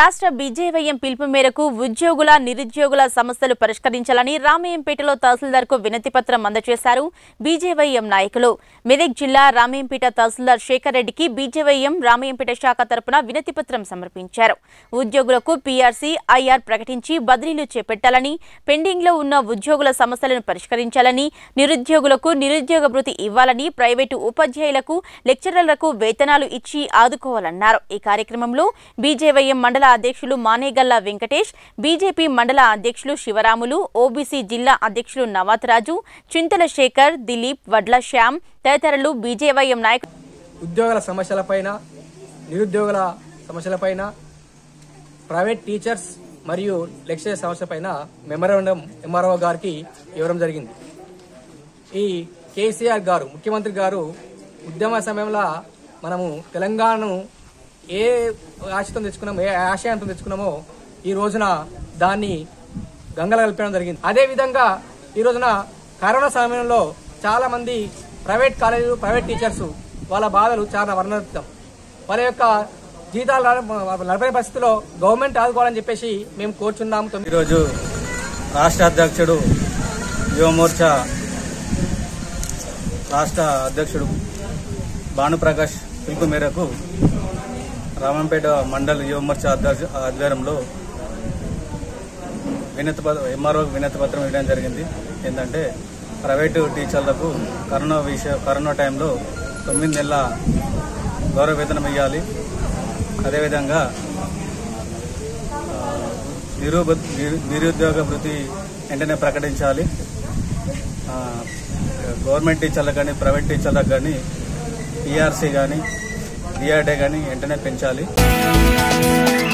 రాష్ట్ర బీజేవైఎం పిలుపు మేరకు ఉద్యోగుల నిరుద్యోగుల సమస్యలు పరిష్కరించాలని రామయ్యంపేటలో తహసీల్దార్కు వినతిపత్రం అందజేశారు బీజేవైఎం నాయకులు. మెదక్ జిల్లా రామయ్యంపేట తహసీల్దార్ శేఖర్ రెడ్డికి బీజేవైఎం రామయ్యంపేట శాఖ తరపున వినతిపత్రం సమర్పించారు. ఉద్యోగులకు పీఆర్సీ, ఐఆర్ ప్రకటించి బదిలీలు చేపట్టాలని, పెండింగ్లో ఉన్న ఉద్యోగుల సమస్యలను పరిష్కరించాలని, నిరుద్యోగులకు నిరుద్యోగ భృతి ఇవ్వాలని, ప్రైవేటు ఉపాధ్యాయులకు, లెక్చరర్లకు వేతనాలు ఇచ్చి ఆదుకోవాలన్నారు. ఈ కార్యక్రమంలో బీజేవైఎం మండల అధ్యక్షులు మానేగల్ల వెంకటేష్, బీజేపీ మండల అధ్యక్షులు శివరాములు, ఓబీసీ జిల్లా అధ్యక్షులు నవాత్ రాజు, చింతల శేఖర్, దిలీప్, వడ్ల శ్యామ్ తదితరులు బీజేవైఎం నాయకులు. ఉద్యోగుల సమస్యలపైన, నిరుద్యోగుల సమస్యలపైన, ప్రైవేట్ టీచర్స్ మరియు లెక్చరర్ సమస్యలపైన మెమరాండం ఎంఆర్ఓ గారికి ఇవ్వడం జరిగింది. ఈ కేసీఆర్ గారు, ముఖ్యమంత్రి గారు ఉద్యమ సమయంలో మనము తెలంగాణను ఏ ఆశతో తెచ్చుకున్నామో, ఏ ఆశయంతో తెచ్చుకున్నామో ఈ రోజున దాన్ని గంగల కల్పడం జరిగింది. అదేవిధంగా ఈ రోజున కరోనా సమయంలో చాలా మంది ప్రైవేట్ కాలేజీలు, ప్రైవేట్ టీచర్స్ వాళ్ళ బాధలు చాలా వర్ణిస్తాం. వాళ్ళ యొక్క జీతాలు నడపని పరిస్థితిలో గవర్నమెంట్ ఆదుకోవాలని చెప్పేసి మేము కోరుచున్నాము. ఈరోజు రాష్ట్ర అధ్యక్షుడు యువమోర్చా రాష్ట్ర అధ్యక్షుడు భానుప్రకాష్ పిలుపు మేరకు రామంపేట మండల యువమోర్చా ఆధ్వర్యంలో ఎంఆర్ఓ వినతిపత్రం ఇవ్వడం జరిగింది. ఏంటంటే ప్రైవేటు టీచర్లకు కరోనా టైంలో 9 నెలల గౌరవ వేతనం ఇవ్వాలి. అదేవిధంగా నిరుద్యోగ భృతి వెంటనే ప్రకటించాలి. గవర్నమెంట్ టీచర్లకు కానీ, ప్రైవేట్ టీచర్లకు కానీ పీఆర్సీ కానీ, డిఆర్డే కానీ వెంటనే పెంచాలి.